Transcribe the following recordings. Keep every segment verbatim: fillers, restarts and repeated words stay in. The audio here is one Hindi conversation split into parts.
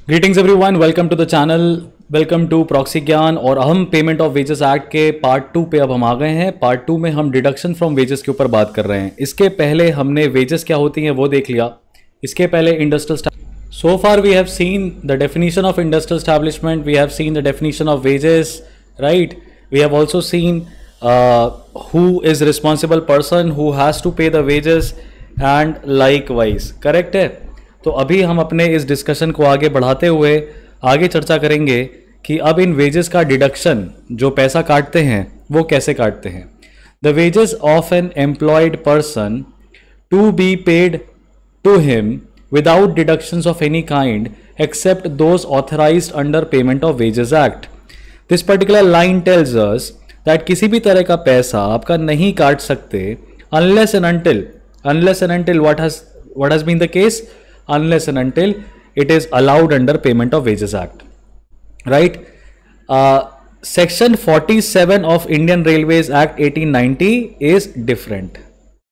Greetings everyone, welcome to the channel, welcome to proxy Gyan. और हम पेमेंट ऑफ वेजेस एक्ट के पार्ट टू पे अब हम आ गए हैं। पार्ट टू में हम डिडक्शन फ्रॉम वेजेस के ऊपर बात कर रहे हैं। इसके पहले हमने वेजेस क्या होती हैं वो देख लिया। इसके पहले industrial, so far we have seen the definition of industrial establishment, we have seen the definition of wages, right. We have also seen who is responsible person who has to pay the wages and likewise, correct है। तो अभी हम अपने इस डिस्कशन को आगे बढ़ाते हुए आगे चर्चा करेंगे कि अब इन वेजेस का डिडक्शन, जो पैसा काटते हैं वो कैसे काटते हैं। The wages of an employed person to be paid to him without deductions of any kind except those authorised under payment of wages act. This particular line tells us that किसी भी तरह का पैसा आपका नहीं काट सकते unless and until unless and until what has what has been the case, unless and until it is allowed under payment of wages act, right. uh, section forty-seven of Indian Railways Act eighteen ninety is different.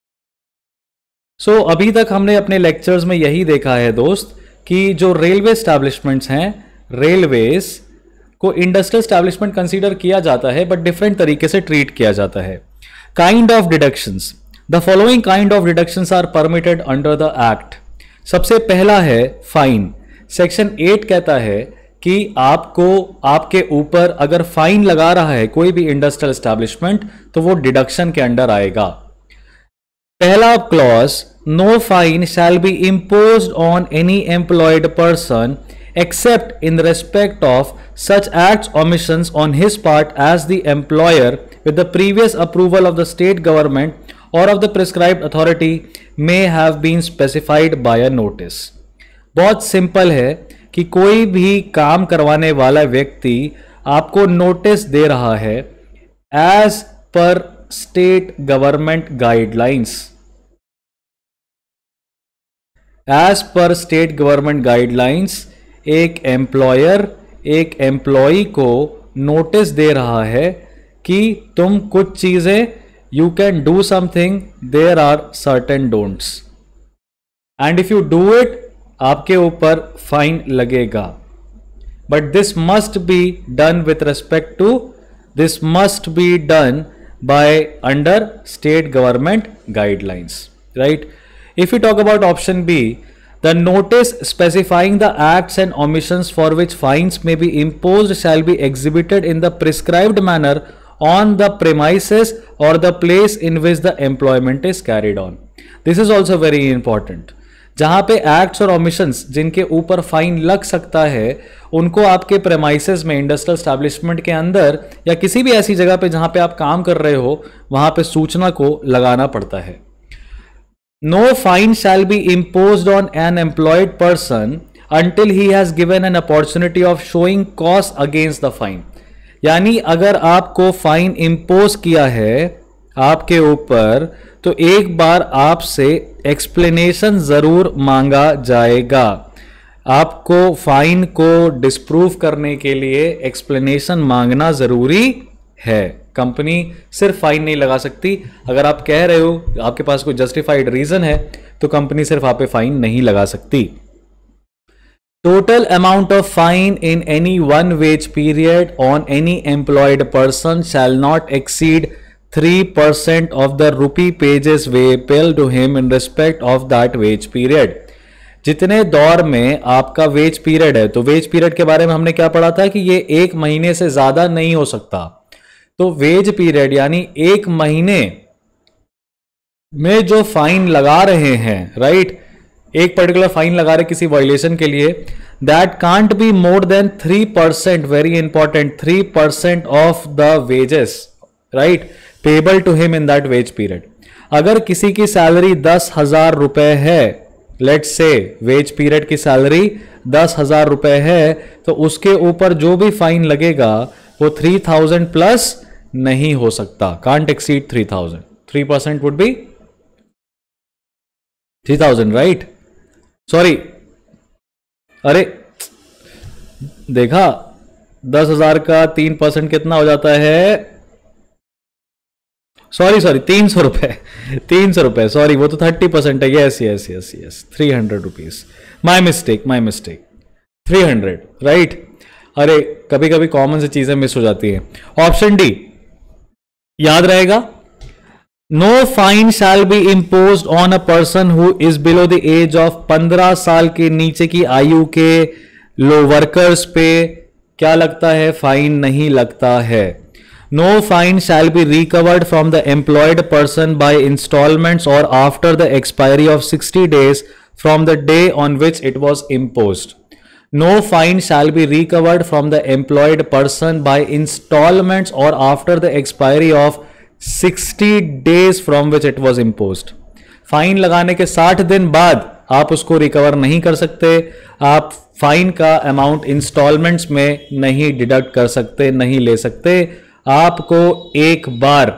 so अभी तक हमने अपने लेक्चर्स में यही देखा है दोस्त कि जो रेलवे स्टैब्लिशमेंट्स हैं, रेलवेज को इंडस्ट्रियल स्टैब्लिशमेंट कंसीडर किया जाता है बट डिफरेंट तरीके से ट्रीट किया जाता है। Kind of deductions, the following kind of deductions are permitted under the act. सबसे पहला है फाइन। सेक्शन एट कहता है कि आपको, आपके ऊपर अगर फाइन लगा रहा है कोई भी इंडस्ट्रियल एस्टैब्लिशमेंट तो वो डिडक्शन के अंडर आएगा। पहला clause, no fine shall be imposed on any employed person except in respect of such acts omissions on his part as the employer with the previous approval of the state government और of the prescribed authority may have been specified by a notice। बहुत सिंपल है कि कोई भी काम करवाने वाला व्यक्ति आपको नोटिस दे रहा है as per state government guidelines, as per state government guidelines एक एम्प्लॉयर एक एम्प्लॉय को नोटिस दे रहा है कि तुम कुछ चीजें, you can do something, there are certain don'ts and if you do it आपके ऊपर फाइन लगेगा। but this must be done with respect to this must be done by under state government guidelines, right. If you talk about option B, the notice specifying the acts and omissions for which fines may be imposed shall be exhibited in the prescribed manner on the premises or the place in which the employment is carried on. This is also very important. जहां पे एक्ट्स और ओमिशंस जिनके ऊपर फाइन लग सकता है उनको आपके प्रेमाइसेस में, इंडस्ट्रियल एस्टैब्लिशमेंट के अंदर या किसी भी ऐसी जगह पे जहां पे आप काम कर रहे हो वहां पे सूचना को लगाना पड़ता है। No fine shall be imposed on an employed person until he has given an opportunity of showing cause against the fine। यानी अगर आपको फाइन इंपोज किया है आपके ऊपर तो एक बार आपसे एक्सप्लेनेशन जरूर मांगा जाएगा। आपको फाइन को डिस्प्रूव करने के लिए एक्सप्लेनेशन मांगना जरूरी है। कंपनी सिर्फ फाइन नहीं लगा सकती। अगर आप कह रहे हो आपके पास कोई जस्टिफाइड रीजन है तो कंपनी सिर्फ आप पे फाइन नहीं लगा सकती। Total amount of fine in any one wage period on any employed person shall not exceed three percent of the rupee wages payable to him in respect of that wage period। जितने दौर में आपका वेज पीरियड है, तो वेज पीरियड के बारे में हमने क्या पढ़ा था कि ये एक महीने से ज्यादा नहीं हो सकता। तो वेज पीरियड यानी एक महीने में जो फाइन लगा रहे हैं, राइट, एक पर्टिकुलर फाइन लगा रहे किसी वायलेशन के लिए, that can't be more than three percent, very important, three percent of the wages, right, payable to him in that wage period. अगर किसी की सैलरी दस हजार रुपए है, लेट्स से वेज पीरियड की सैलरी दस हजार रुपए है, तो उसके ऊपर जो भी फाइन लगेगा वो थ्री थाउजेंड प्लस नहीं हो सकता, can't exceed three thousand. Three percent would be three thousand, right. Sorry, अरे देखा, दस हजार का तीन परसेंट कितना हो जाता है, सॉरी सॉरी तीन सौ रुपए तीन सौ रुपए सॉरी, वो तो थर्टी परसेंट है। Yes yes yes yes three hundred rupees, my mistake my mistake three hundred, right. अरे कभी कभी कॉमन से चीजें मिस हो जाती हैं। ऑप्शन डी याद रहेगा, no fine shall be impose on a person who is below the age of, पंद्रह साल के नीचे की आयु के लो वर्कर्स पे क्या लगता है, फाइन नहीं लगता है। No fine shall be recovered from the employed person by instalments और after the expiry of sixty days from the day on which it was imposed. No fine shall be recovered from the employed person by installments or after the expiry of sixty days from which it was imposed. Fine लगाने के साठ दिन बाद आप उसको रिकवर नहीं कर सकते, आप फाइन का अमाउंट इंस्टॉलमेंट्स में नहीं डिडक्ट कर सकते, नहीं ले सकते, आपको एक बार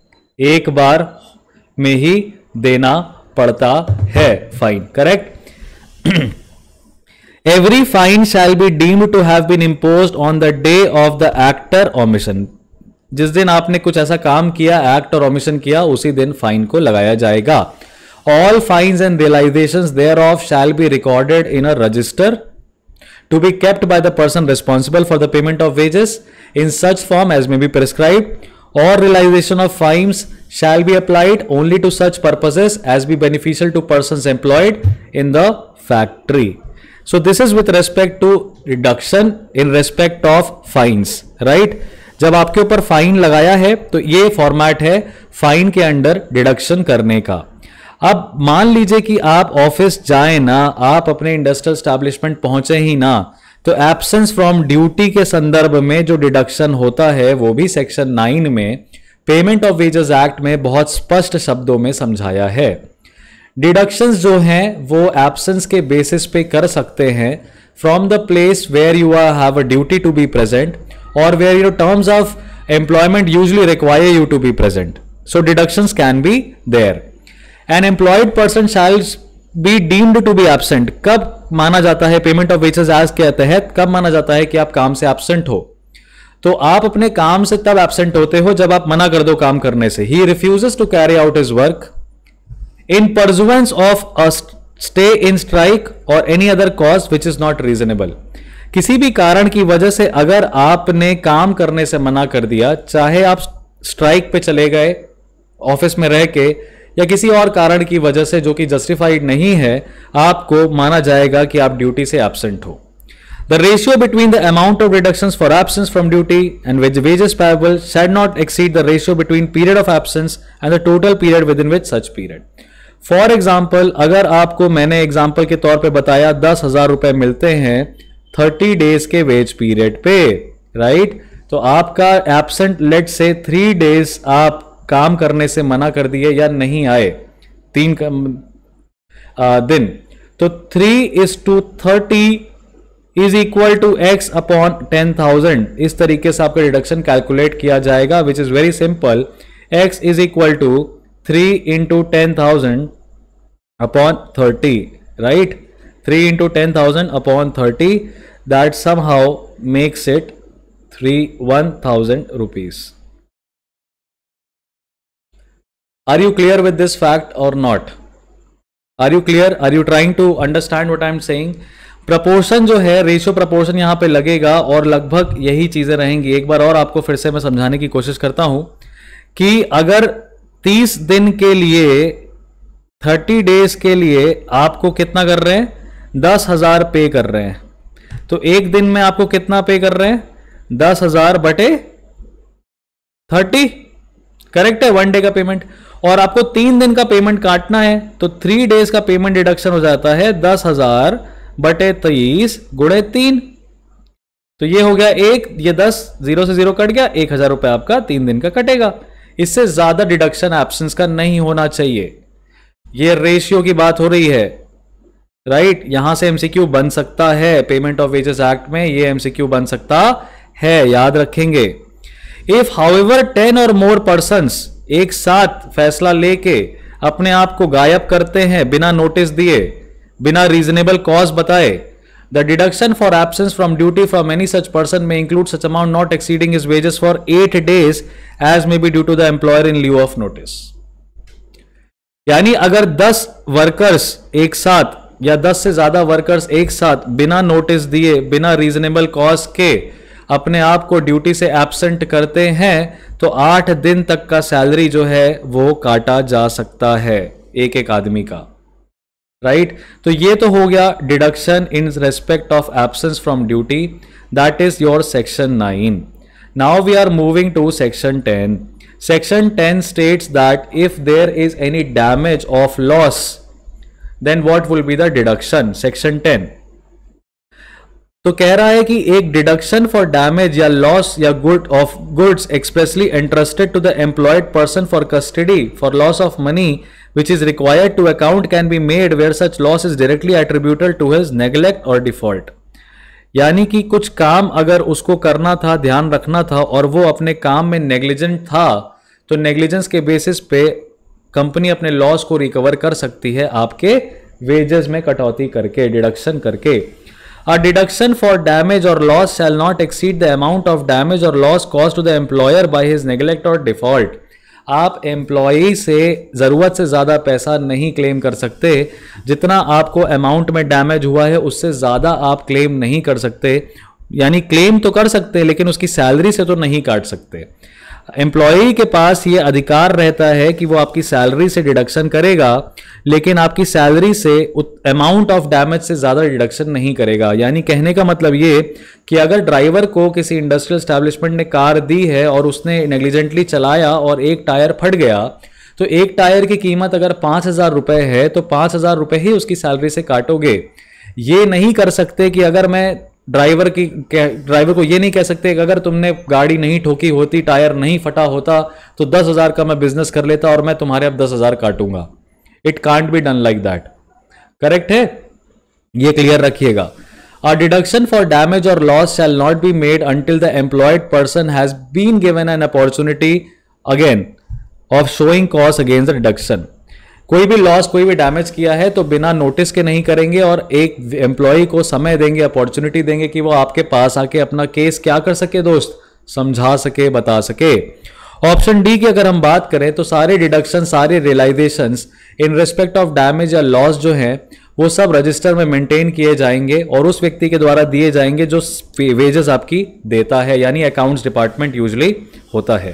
एक बार में ही देना पड़ता है fine, correct. Every fine shall be deemed to have been imposed on the day of the act or omission. जिस दिन आपने कुछ ऐसा काम किया, एक्ट और ओमिशन किया, उसी दिन फाइन को लगाया जाएगा। All fines and realizations thereof shall be recorded in a register to be kept by the person responsible for the payment of wages in such form as may be prescribed. Or realization of fines shall be applied only to such purposes as be beneficial to persons employed in the factory. So this is with respect to reduction in respect of fines, right? जब आपके ऊपर फाइन लगाया है तो ये फॉर्मेट है फाइन के अंडर डिडक्शन करने का। अब मान लीजिए कि आप ऑफिस जाए ना, आप अपने इंडस्ट्रियल एस्टैब्लिशमेंट पहुंचे ही ना, तो एब्सेंस फ्रॉम ड्यूटी के संदर्भ में जो डिडक्शन होता है वो भी सेक्शन नाइन में पेमेंट ऑफ वेजेस एक्ट में बहुत स्पष्ट शब्दों में समझाया है। डिडक्शंस जो हैं वो एब्सेंस के बेसिस पे कर सकते हैं from the place where you are have a duty to be present और where your terms of employment usually require you to be present, so deductions can be there. An employed person shall be deemed to be absent, कब माना जाता है पेमेंट ऑफ वेजेस एक्ट के तहत, कब माना जाता है कि आप काम से एब्सेंट हो, तो आप अपने काम से तब एब्सेंट होते हो जब आप मना कर दो काम करने से। ही refuses to carry out his work in pursuance of a stay in strike or any other cause which is not reasonable. किसी भी कारण की वजह से अगर आपने काम करने से मना कर दिया, चाहे आप स्ट्राइक पे चले गए ऑफिस में रह के या किसी और कारण की वजह से जो कि जस्टिफाइड नहीं है, आपको माना जाएगा कि आप ड्यूटी से एब्सेंट हो। The ratio between the amount of reductions for absence from duty and wages payable shall not exceed the ratio between period of absence and the total period within which such period. For example, अगर आपको मैंने एग्जाम्पल के तौर पे बताया दस हजार रुपए मिलते हैं थर्टी डेज के वेज पीरियड पे, राइट, तो आपका absent let's say three days आप काम करने से मना कर दिए या नहीं आए तीन आ, दिन, तो three is to thirty is equal to x upon ten thousand. इस तरीके से आपका डिडक्शन कैलकुलेट किया जाएगा, which is very simple. X is equal to three into ten thousand upon thirty, right? three into ten thousand upon thirty, that somehow makes it three one thousand rupees. Are you clear with this fact or not? Are you clear? Are you trying to understand what I am saying? Proportion जो है, रेशियो प्रपोर्शन यहां पे लगेगा और लगभग यही चीजें रहेंगी। एक बार और आपको फिर से मैं समझाने की कोशिश करता हूं कि अगर तीस दिन के लिए, थर्टी डेज के लिए आपको कितना कर रहे हैं, दस हजार पे कर रहे हैं, तो एक दिन में आपको कितना पे कर रहे हैं, दस हजार बटे थर्टी, करेक्ट है, वन डे का पेमेंट। और आपको तीन दिन का पेमेंट काटना है तो थ्री डेज का पेमेंट डिडक्शन हो जाता है दस हजार बटे तीस गुणे तीन, तो ये हो गया एक, ये दस, जीरो से जीरो कट गया, एक हजार रुपए आपका तीन दिन का कटेगा। इससे ज्यादा डिडक्शन एब्सेंस का नहीं होना चाहिए। ये रेशियो की बात हो रही है, राइट। यहां से एमसीक्यू बन सकता है, पेमेंट ऑफ वेजेस एक्ट में ये एमसीक्यू बन सकता है, याद रखेंगे। इफ हाउएवर टेन और मोर पर्सन्स एक साथ फैसला लेके अपने आप को गायब करते हैं बिना नोटिस दिए, बिना रीजनेबल कॉज बताए, the deduction for absence from duty from any such person may include such amount not exceeding his wages for eight days as may be due to the employer in lieu of notice. यानी अगर दस वर्कर्स एक साथ या दस से ज्यादा वर्कर्स एक साथ बिना नोटिस दिए, बिना रीजनेबल कॉज के अपने आप को ड्यूटी से एब्सेंट करते हैं तो आठ दिन तक का सैलरी जो है वो काटा जा सकता है एक एक आदमी का, राइट right? तो ये तो हो गया deduction in respect of absence from duty, that is your section nine. Now we are moving to section ten. Section ten states that if there is any damage of loss then what will be the deduction. Section ten तो कह रहा है कि एक डिडक्शन फॉर डैमेज या लॉस या good of goods expressly entrusted to the employed person for custody for loss of money which is required to account can be made where such loss is directly attributable to his neglect or default. यानी कि कुछ काम अगर उसको करना था, ध्यान रखना था और वो अपने काम में नेग्लिजेंट था तो नेग्लिजेंस के बेसिस पे कंपनी अपने लॉस को रिकवर कर सकती है आपके वेजेस में कटौती करके, डिडक्शन करके. A deduction for damage or loss shall not exceed the amount of damage or loss caused to the employer by his neglect or default. आप एम्प्लॉई से ज़रूरत से ज़्यादा पैसा नहीं क्लेम कर सकते. जितना आपको अमाउंट में डैमेज हुआ है उससे ज़्यादा आप क्लेम नहीं कर सकते. यानी क्लेम तो कर सकते लेकिन उसकी सैलरी से तो नहीं काट सकते. एम्प्लॉई के पास ये अधिकार रहता है कि वो आपकी सैलरी से डिडक्शन करेगा लेकिन आपकी सैलरी से अमाउंट ऑफ डैमेज से ज़्यादा डिडक्शन नहीं करेगा. यानी कहने का मतलब ये कि अगर ड्राइवर को किसी इंडस्ट्रियल एस्टैब्लिशमेंट ने कार दी है और उसने नेग्लिजेंटली चलाया और एक टायर फट गया तो एक टायर की कीमत अगर पाँच हज़ार रुपये है तो पाँच हज़ार रुपये ही उसकी सैलरी से काटोगे. ये नहीं कर सकते कि अगर मैं ड्राइवर की ड्राइवर को ये नहीं कह सकते कि अगर तुमने गाड़ी नहीं ठोकी होती, टायर नहीं फटा होता तो दस हजार का मैं बिजनेस कर लेता और मैं तुम्हारे अब दस हजार काटूंगा. It can't be done like that. Correct है, ये क्लियर रखिएगा. A deduction for damage or loss shall not be made until the employed person has been given an opportunity again of showing cause against the deduction. कोई भी लॉस, कोई भी डैमेज किया है तो बिना नोटिस के नहीं करेंगे और एक एम्प्लॉय को समय देंगे, अपॉर्चुनिटी देंगे कि वो आपके पास आके अपना केस क्या कर सके दोस्त, समझा सके, बता सके. ऑप्शन डी की अगर हम बात करें तो सारे डिडक्शन, सारे realisations in respect of damage या लॉस जो हैं वो सब रजिस्टर में मेंटेन किए जाएंगे और उस व्यक्ति के द्वारा दिए जाएंगे जो वेजेस आपकी देता है, यानी अकाउंट्स डिपार्टमेंट यूजुअली होता है.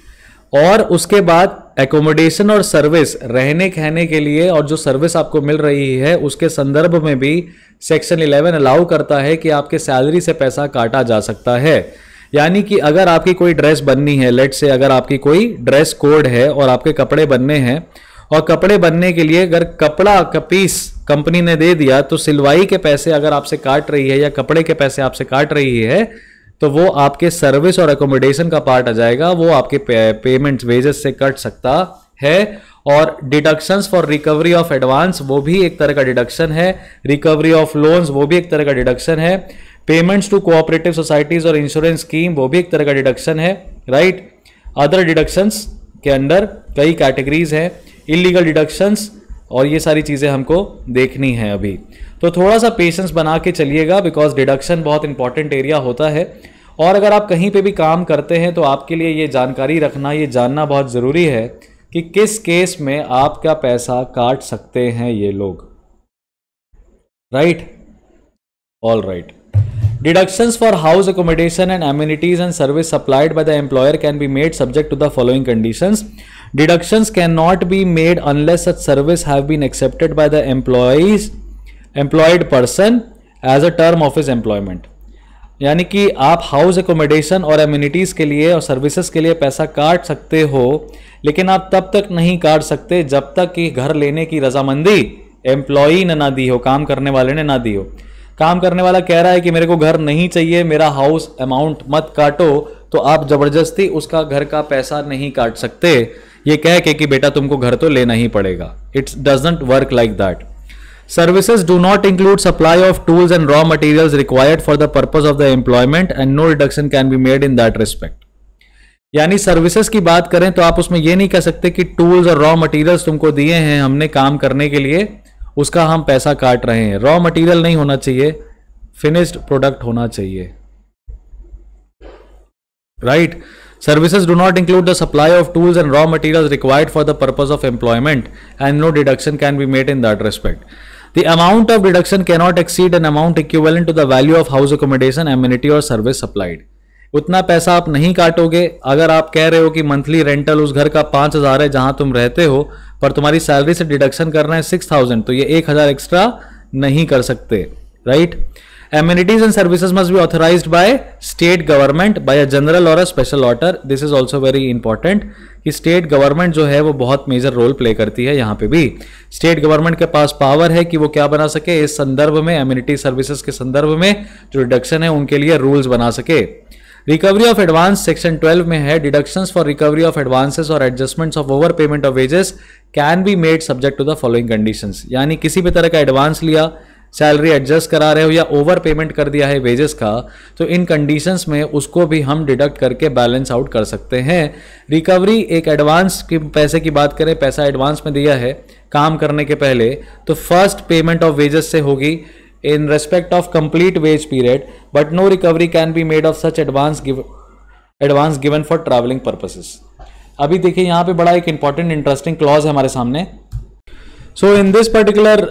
और उसके बाद एकोमोडेशन और सर्विस, रहने कहने के लिए और जो सर्विस आपको मिल रही है उसके संदर्भ में भी सेक्शन इलेवन अलाउ करता है कि आपके सैलरी से पैसा काटा जा सकता है. यानी कि अगर आपकी कोई ड्रेस बननी है, लेट से अगर आपकी कोई ड्रेस कोड है और आपके कपड़े बनने हैं और कपड़े बनने के लिए अगर कपड़ा का पीस कंपनी ने दे दिया तो सिलवाई के पैसे अगर आपसे काट रही है या कपड़े के पैसे आपसे काट रही है तो वो आपके सर्विस और एकोमोडेशन का पार्ट आ जाएगा, वो आपके पे, पेमेंट वेजेस से कट सकता है. और deductions for recovery of advance वो भी एक तरह का डिडक्शन है. रिकवरी ऑफ लोन्स वो भी एक तरह का डिडक्शन है. पेमेंट्स टू कोऑपरेटिव सोसाइटीज और इंश्योरेंस स्कीम वो भी एक तरह का डिडक्शन है, राइट. अदर डिडक्शंस के अंदर कई कैटेगरीज हैं, इलीगल डिडक्शंस, और ये सारी चीजें हमको देखनी है अभी. तो थोड़ा सा पेशेंस बना के चलिएगा बिकॉज डिडक्शन बहुत इंपॉर्टेंट एरिया होता है. और अगर आप कहीं पे भी काम करते हैं तो आपके लिए ये जानकारी रखना, ये जानना बहुत ज़रूरी है कि किस केस में आपका पैसा काट सकते हैं ये लोग, right. All right. Deductions for house accommodation and amenities and service supplied by the employer can be made subject to the following conditions. Deductions cannot be made unless such service have been accepted by the employees employed person as a term of his employment. यानी कि आप हाउस एकोमोडेशन और एम्यूनिटीज के लिए और सर्विसेज के लिए पैसा काट सकते हो, लेकिन आप तब तक नहीं काट सकते जब तक कि घर लेने की रजामंदी एम्प्लॉई ने ना दी हो, काम करने वाले ने ना दी हो. काम करने वाला कह रहा है कि मेरे को घर नहीं चाहिए, मेरा हाउस अमाउंट मत काटो, तो आप जबरदस्ती उसका घर का पैसा नहीं काट सकते ये कह के कि बेटा तुमको घर तो लेना ही पड़ेगा. It's doesn't work like that. Services do not include supply of tools and raw materials required for the purpose of the employment and no reduction can be made in that respect. यानी सर्विसेज की बात करें तो आप उसमें ये नहीं कह सकते कि टूल्स और रॉ मटेरियल्स तुमको दिए हैं हमने काम करने के लिए, उसका हम पैसा काट रहे हैं. रॉ मटेरियल नहीं होना चाहिए, फिनिश्ड प्रोडक्ट होना चाहिए, right. Services do not include the supply of tools and raw materials required for the purpose of employment and no deduction can be made in that respect. The amount of deduction cannot exceed an amount equivalent to the value of house accommodation, amenity और सर्विस सप्लाइड। उतना पैसा आप नहीं काटोगे। अगर आप कह रहे हो कि मंथली रेंटल उस घर का पांच हजार है जहां तुम रहते हो, पर तुम्हारी सैलरी से डिडक्शन कर रहे हैं सिक्स थाउजेंड, तो ये एक हजार एक्स्ट्रा नहीं कर सकते, right. Amenities and services must be authorised by state government by a general और a special order. This is also very important कि स्टेट गवर्नमेंट जो है वो बहुत मेजर रोल प्ले करती है। यहां पे भी स्टेट गवर्नमेंट के पास पावर है कि वो क्या बना सके, इस संदर्भ में एमिनिटी सर्विसेज के संदर्भ में जो डिडक्शन है उनके लिए रूल्स बना सके। Recovery of advance section twelve में है, deductions for recovery of advances और adjustments of over payment of wages can be made subject to the following conditions. यानी किसी भी तरह का एडवांस लिया, सैलरी एडजस्ट करा रहे हो या ओवर पेमेंट कर दिया है वेजेस का, तो इन कंडीशंस में उसको भी हम डिडक्ट करके बैलेंस आउट कर सकते हैं। रिकवरी एक एडवांस की पैसे की बात करें, पैसा एडवांस में दिया है काम करने के पहले, तो फर्स्ट पेमेंट ऑफ वेजेस से होगी in respect of complete wage period, but no recovery can be made of such advance give, advance given for traveling purposes। अभी देखिए यहाँ पे बड़ा एक इंपॉर्टेंट इंटरेस्टिंग क्लॉज है हमारे सामने। So in this particular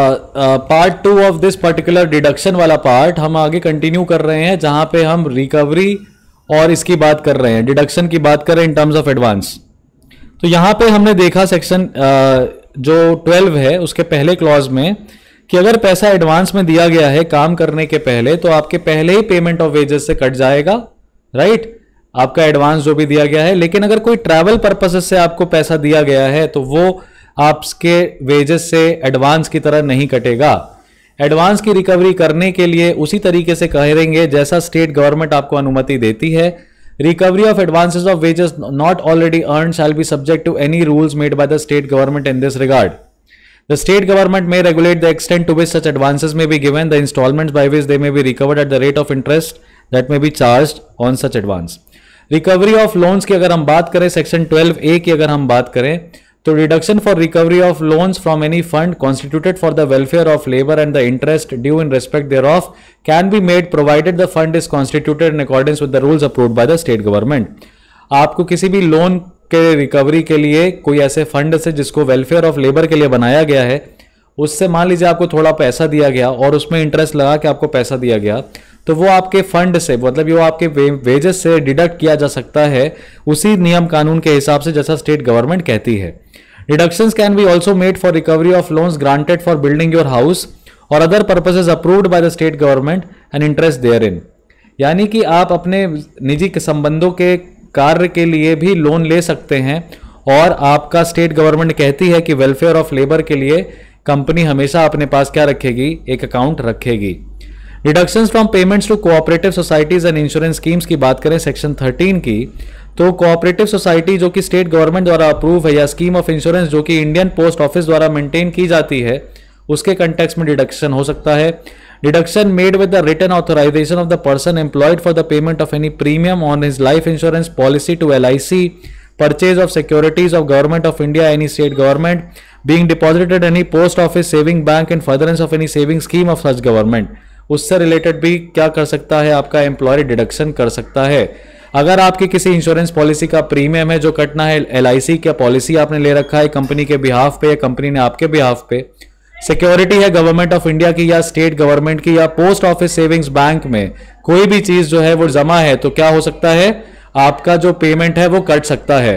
part two of this particular deduction वाला पार्ट हम आगे कंटिन्यू कर रहे हैं, जहां पे हम रिकवरी और इसकी बात कर रहे हैं, डिडक्शन की बात कर रहे हैं इन टर्म्स ऑफ एडवांस। तो यहां पे हमने देखा सेक्शन uh, जो ट्वेल्व है उसके पहले क्लॉज में कि अगर पैसा एडवांस में दिया गया है काम करने के पहले, तो आपके पहले ही पेमेंट ऑफ वेजेस से कट जाएगा, राइट, आपका एडवांस जो भी दिया गया है। लेकिन अगर कोई ट्रैवल पर्पसेस से आपको पैसा दिया गया है तो वो आपके वेजेस से एडवांस की तरह नहीं कटेगा। एडवांस की रिकवरी करने के लिए उसी तरीके से कहेंगे जैसा स्टेट गवर्नमेंट आपको अनुमति देती है। Recovery of advances of wages not already earn shall be subject to any rules made by the state government in this regard. The state government may regulate the extent to which such advances may be given, the installments by which they may be recovered at the rate of interest that may be charged on such advance. Recovery of loans की अगर हम बात करें, सेक्शन ट्वेल्व ए की अगर हम बात करें, तो deduction for recovery of loans from any fund constituted for the welfare of labour and the interest due in respect thereof can be made provided the fund is constituted in accordance with the rules approved by the state government. आपको किसी भी लोन के रिकवरी के लिए कोई ऐसे फंड से जिसको वेलफेयर ऑफ लेबर के लिए बनाया गया है, उससे मान लीजिए आपको थोड़ा पैसा दिया गया और उसमें इंटरेस्ट लगा के आपको पैसा दिया गया, तो वो आपके फंड से, मतलब वो आपके वे, वेजेस से डिडक्ट किया जा सकता है उसी नियम कानून के हिसाब से जैसा स्टेट गवर्नमेंट कहती है। Deductions can be also made for recovery of loans granted for building your house और other purposes approved by the state government and interest therein. यानी कि आप अपने निजी संबंधों के कार्य के लिए भी लोन ले सकते हैं और आपका स्टेट गवर्नमेंट कहती है कि वेलफेयर ऑफ लेबर के लिए कंपनी हमेशा अपने पास क्या रखेगी, एक अकाउंट रखेगी। Deductions from payments to cooperative societies and insurance schemes की बात करें सेक्शन थर्टीन की, तो कोऑपरेटिव सोसाइटी जो कि स्टेट गवर्नमेंट द्वारा अप्रूव है या स्कीम ऑफ इंश्योरेंस जो कि इंडियन पोस्ट ऑफिस द्वारा मेंटेन की जाती है, उसके कंटेक्स्ट में डिडक्शन हो सकता है। Deduction made with the written authorization of the person employed for the payment of any premium on his life insurance policy to L I C, purchase of securities of government of India, any state government, being deposited at any post office, saving bank and furtherance of any saving scheme of such government, उससे रिलेटेड भी क्या कर सकता है, आपका एम्प्लॉय डिडक्शन कर सकता है। अगर आपकी किसी इंश्योरेंस पॉलिसी का प्रीमियम है जो कटना है, एल आई सी का पॉलिसी आपने ले रखा है कंपनी के बिहाफ पे या कंपनी ने आपके बिहाफ पे, सिक्योरिटी है गवर्नमेंट ऑफ इंडिया की या स्टेट गवर्नमेंट की या पोस्ट ऑफिस सेविंग्स बैंक में कोई भी चीज जो है वो जमा है, तो क्या हो सकता है, आपका जो पेमेंट है वो कट सकता है।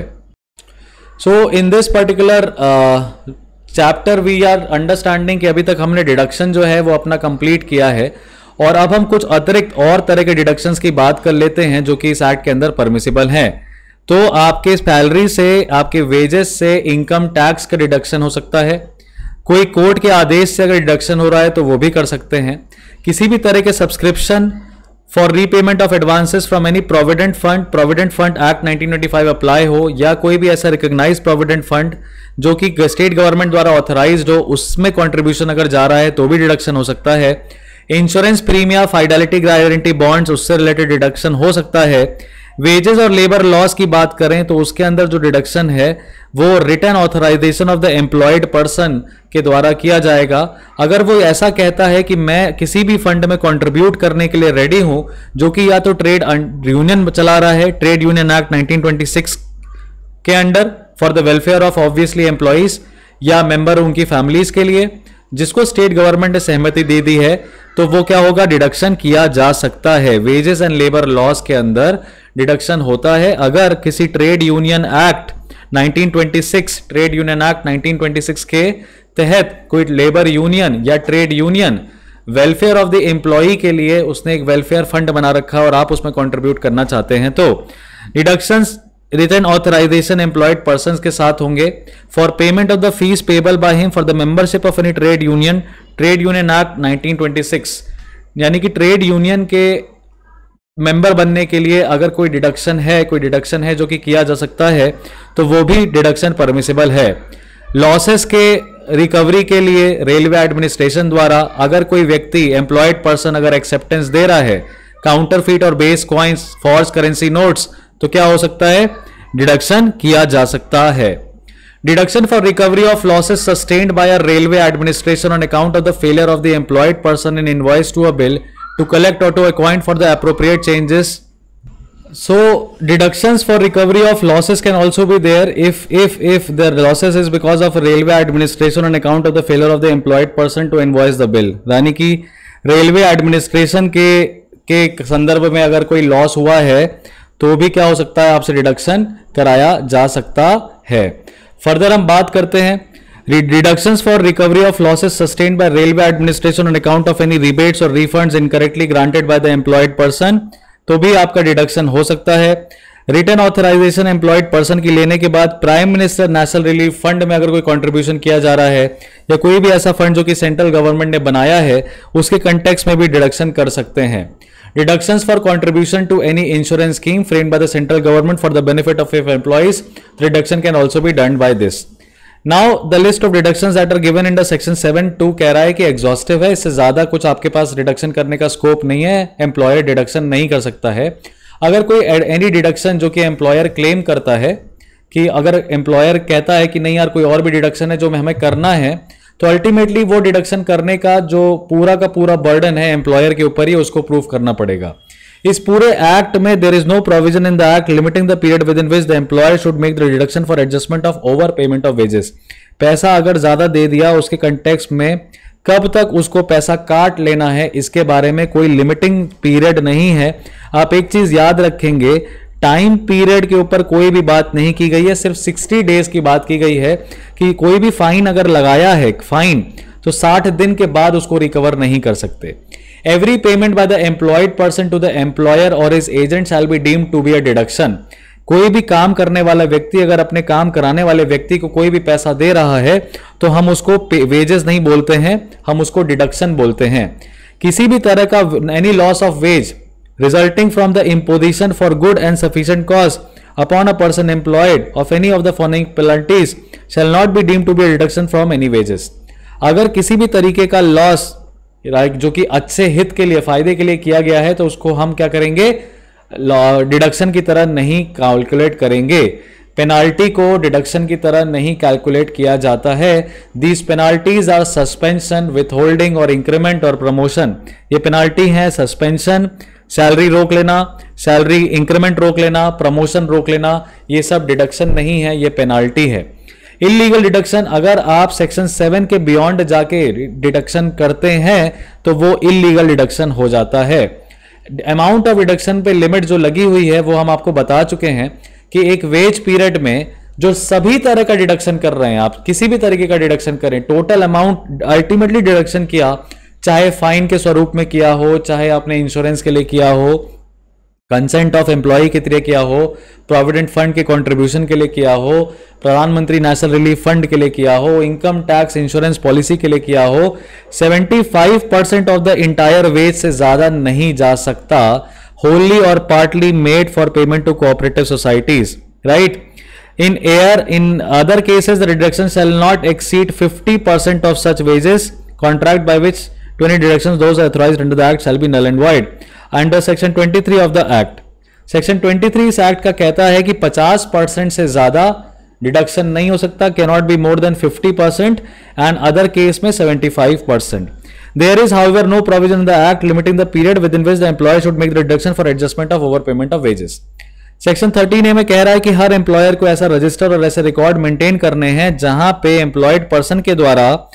So in this particular chapter we are understanding कि अभी तक हमने डिडक्शन जो है वो अपना कंप्लीट किया है और अब हम कुछ अतिरिक्त और तरह के डिडक्शंस की बात कर लेते हैं जो कि इस एक्ट के अंदर परमिसिबल हैं। तो आपके सैलरी से, आपके वेजेस से इनकम टैक्स का डिडक्शन हो सकता है, कोई कोर्ट के आदेश से अगर डिडक्शन हो रहा है तो वो भी कर सकते हैं, किसी भी तरह के subscription for repayment of advances from any provident fund, provident fund act nineteen twenty five apply हो या कोई भी ऐसा रिकॉग्नाइज्ड प्रोविडेंट फंड जो कि स्टेट गवर्नमेंट द्वारा ऑथराइज्ड हो, उसमें कंट्रीब्यूशन अगर जा रहा है तो भी डिडक्शन हो सकता है। Insurance premium, fidelity guarantee bonds, उससे रिलेटेड डिडक्शन हो सकता है। वेजेस और लेबर लॉस की बात करें तो उसके अंदर जो डिडक्शन है वो written authorisation of the employed person के द्वारा किया जाएगा। अगर वो ऐसा कहता है कि मैं किसी भी फंड में कंट्रीब्यूट करने के लिए रेडी हूं जो कि या तो ट्रेड यूनियन चला रहा है, trade union act nineteen twenty six के under for the welfare of obviously employees या मेंबर उनकी फैमिलीज के लिए, जिसको स्टेट गवर्नमेंट ने सहमति दे दी है, तो वो क्या होगा, डिडक्शन किया जा सकता है। वेजेस एंड लेबर लॉस के अंदर डिडक्शन होता है। अगर किसी trade union act nineteen twenty six trade union act nineteen twenty six के तहत कोई लेबर यूनियन या trade union welfare of the employee के लिए उसने एक वेलफेयर फंड बना रखा और आप उसमें कंट्रीब्यूट करना चाहते हैं, तो deductions written authorisation employed person के साथ होंगे for payment of the fees payable by him for the membership of any trade union, trade union act nineteen twenty six. यानी कि ट्रेड यूनियन के मेंबर बनने के लिए अगर कोई डिडक्शन है कोई डिडक्शन है जो कि किया जा सकता है, तो वो भी डिडक्शन परमिसिबल है। लॉसेस के रिकवरी के लिए रेलवे एडमिनिस्ट्रेशन द्वारा अगर कोई व्यक्ति एम्प्लॉयड पर्सन अगर एक्सेप्टेंस दे रहा है काउंटरफीट और base coins, false currency notes, तो क्या हो सकता है, डिडक्शन किया जा सकता है। Deduction for recovery of losses sustained by a railway administration on account of the failure of the employed person in invoice to a bill to collect और to account for the appropriate changes. So deductions for recovery of losses can also be there if if if the losses is because of railway administration on account of the failure of the employed person to invoice the bill। यानी कि रेलवे एडमिनिस्ट्रेशन के के संदर्भ में अगर कोई लॉस हुआ है तो भी क्या हो सकता है, आपसे डिडक्शन कराया जा सकता है। फर्दर हम बात करते हैं deductions for recovery of losses sustained by railway administration on account of any rebates और refunds incorrectly granted by the employed person, तो भी आपका डिडक्शन हो सकता है। रिटर्न ऑथराइजेशन एम्प्लॉयड पर्सन की लेने के बाद prime minister national relief fund में अगर कोई कंट्रीब्यूशन किया जा रहा है या कोई भी ऐसा फंड जो कि सेंट्रल गवर्नमेंट ने बनाया है उसके कंटेक्स्ट में भी डिडक्शन कर सकते हैं। Deductions for contribution to any insurance scheme framed by the central government for the benefit of employees, deduction can also be done by this. Now the list of deductions that are given in the section seven two कह रहा है कि एग्जॉस्टिव है, इससे ज्यादा कुछ आपके पास डिडक्शन करने का स्कोप नहीं है, एम्प्लॉयर डिडक्शन नहीं कर सकता है। अगर कोई एनी डिडक्शन जो कि एम्प्लॉयर क्लेम करता है कि अगर एम्प्लॉयर कहता है कि नहीं यार कोई और भी डिडक्शन है जो हमें करना है, तो अल्टीमेटली वो डिडक्शन करने का जो पूरा का पूरा बर्डन है एम्प्लॉयर के ऊपर ही उसको प्रूव करना पड़ेगा। इस पूरे एक्ट में there is no provision in the act limiting the period within which the employer should make the deduction for adjustment of over payment of wages. पैसा अगर ज्यादा दे दिया उसके कंटेक्स्ट में कब तक उसको पैसा काट लेना है इसके बारे में कोई लिमिटिंग पीरियड नहीं है। आप एक चीज याद रखेंगे, टाइम पीरियड के ऊपर कोई भी बात नहीं की गई है, सिर्फ साठ डेज की बात की गई है कि कोई भी फाइन अगर लगाया है फाइन तो साठ दिन के बाद उसको रिकवर नहीं कर सकते। Every payment by the employed person to the employer और his agent shall be deemed to be a deduction. कोई भी काम करने वाला व्यक्ति अगर अपने काम कराने वाले व्यक्ति को कोई भी पैसा दे रहा है तो हम उसको वेजेस नहीं बोलते हैं, हम उसको डिडक्शन बोलते हैं। किसी भी तरह का any loss of wage resulting from the imposition for good and sufficient cause upon a person employed of any of the following penalties shall not be deemed to be a deduction from any wages। अगर किसी भी तरीके का लॉस जो कि अच्छे हित के लिए फायदे के लिए किया गया है तो उसको हम क्या करेंगे, डिडक्शन की तरह नहीं कैलकुलेट करेंगे। पेनाल्टी को डिडक्शन की तरह नहीं कैलकुलेट किया जाता है। These penalties are suspension, withholding और इंक्रीमेंट और प्रमोशन। ये पेनाल्टी है सस्पेंशन, सैलरी रोक लेना, सैलरी इंक्रीमेंट रोक लेना, प्रमोशन रोक लेना, ये सब डिडक्शन नहीं है, ये पेनाल्टी है। इलीगल डिडक्शन, अगर आप सेक्शन सेवन के बियॉन्ड जाके डिडक्शन करते हैं तो वो इलीगल डिडक्शन हो जाता है। अमाउंट ऑफ डिडक्शन पे लिमिट जो लगी हुई है वो हम आपको बता चुके हैं कि एक वेज पीरियड में जो सभी तरह का डिडक्शन कर रहे हैं, आप किसी भी तरीके का डिडक्शन करें, टोटल अमाउंट अल्टीमेटली डिडक्शन किया, चाहे फाइन के स्वरूप में किया हो, चाहे आपने इंश्योरेंस के लिए किया हो, कंसेंट ऑफ एम्प्लॉय के लिए किया हो, प्रोविडेंट फंड के कंट्रीब्यूशन के लिए किया हो, प्रधानमंत्री नेशनल रिलीफ फंड के लिए किया हो, इनकम टैक्स इंश्योरेंस पॉलिसी के लिए किया हो, पचहत्तर percent of the entire wage से ज्यादा नहीं जा सकता। होली और partly made for payment to cooperative societies, right. In air, in other cases, the deduction shall not exceed fifty percent of such wages contract by which to any deductions those authorized under the act shall be null and void under section twenty-three of the act। section twenty-three इस एक्ट का कहता है कि पचास परसेंट से ज्यादा डिडक्शन नहीं हो सकता, cannot be more than fifty percent and other case में seventy-five percent। There is however no provision in the act limiting the period within which the employer should make the deduction for adjustment of overpayment of wages। Section thirteen A में कह रहा है कि हर एम्प्लॉयर को ऐसा रजिस्टर और ऐसे रिकॉर्ड मेंटेन करने हैं जहां पे एम्प्लॉयड पर्सन के द्वारा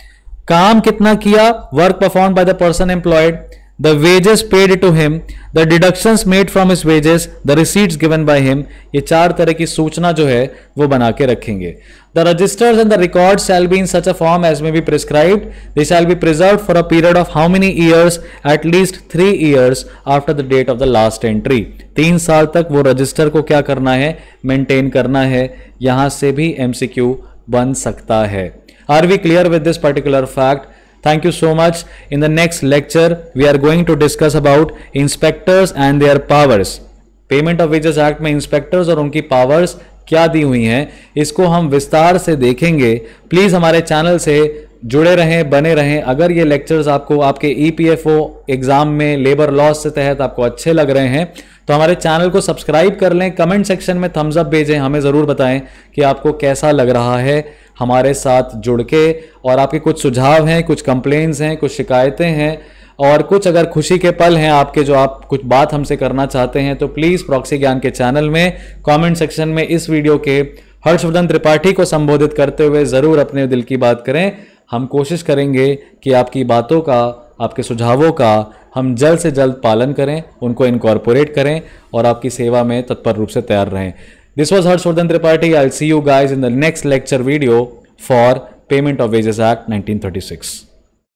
काम कितना किया, work perform by the person employed, the wages paid to him, the deductions made from his wages, the receipts given by him. ये चार तरह की सूचना जो है वो बना के रखेंगे. The registers and the records shall be in such a form as may be prescribed. They shall be preserved for a period of how many years? At least three years after the date of the last entry. तीन साल तक वो रजिस्टर को क्या करना है, मेंटेन करना है. यहां से भी एमसीक्यू बन सकता है. Are we clear with this particular fact? Thank you so much. In the next lecture, we are going to discuss about inspectors and their powers. Payment of Wages Act में inspectors और उनकी powers क्या दी हुई हैं, इसको हम विस्तार से देखेंगे. प्लीज हमारे चैनल से जुड़े रहें, बने रहें. अगर ये लेक्चर्स आपको आपके ईपीएफओ एग्जाम में लेबर लॉस से तहत आपको अच्छे लग रहे हैं तो हमारे चैनल को सब्सक्राइब कर लें. कमेंट सेक्शन में थम्स अप भेजें, हमें ज़रूर बताएं कि आपको कैसा लग रहा है हमारे साथ जुड़ के. और आपके कुछ सुझाव हैं, कुछ कंप्लेंट्स हैं, कुछ शिकायतें हैं और कुछ अगर खुशी के पल हैं आपके जो आप कुछ बात हमसे करना चाहते हैं तो प्लीज़ प्रॉक्सी ज्ञान के चैनल में कमेंट सेक्शन में इस वीडियो के हर्षवर्धन त्रिपाठी को संबोधित करते हुए ज़रूर अपने दिल की बात करें. हम कोशिश करेंगे कि आपकी बातों का, आपके सुझावों का हम जल्द से जल्द पालन करें, उनको इनकॉर्पोरेट करें और आपकी सेवा में तत्पर रूप से तैयार रहें. This was Harshvardhan Tripathi. I'll see you guys in the next lecture video for Payment of Wages Act nineteen thirty-six.